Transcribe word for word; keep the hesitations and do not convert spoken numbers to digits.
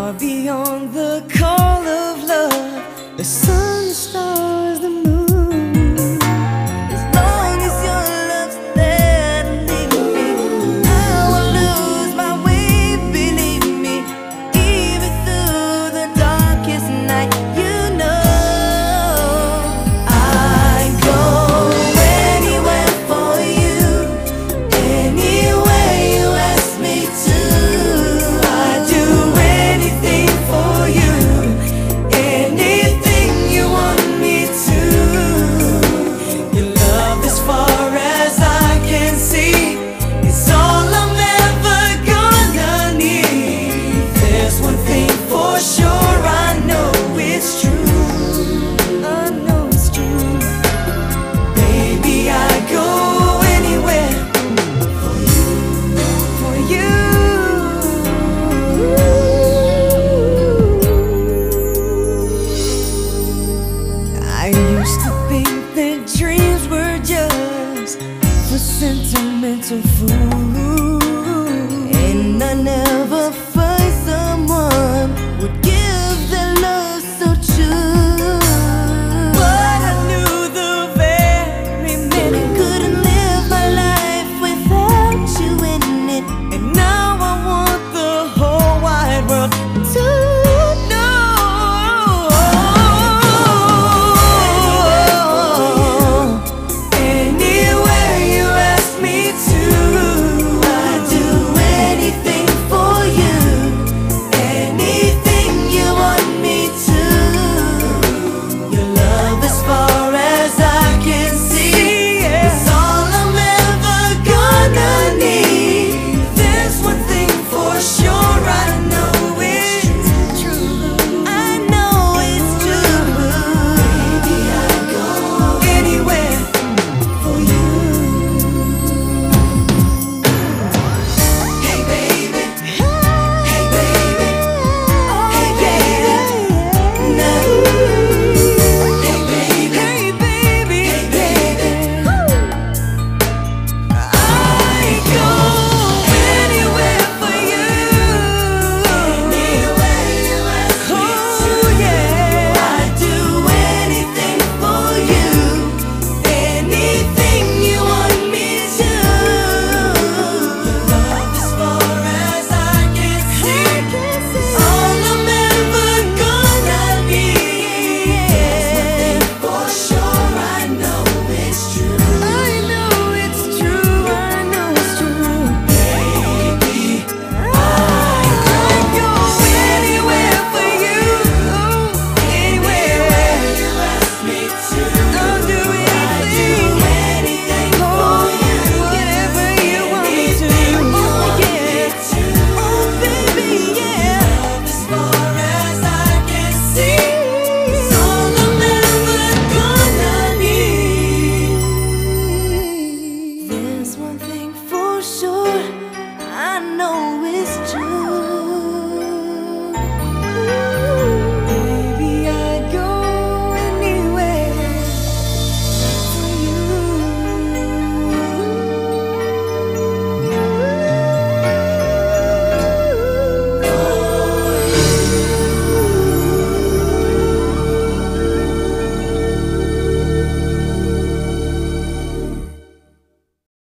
far beyond the call of love, the sun, the stars, the moon. As long as your love's there to lead me, I will lose my way, believe me. Even through the darkest night, you know I'd go anywhere for you, anywhere you ask me to. I'd do anything for you, anything you want me to. Your love, as far as I can see, is all I'm ever gonna need. There's one thing for sure, I know it's true. I know it's true. Baby, I'd go anywhere for you, for you. I used to think that dreams were just for sentimental fools.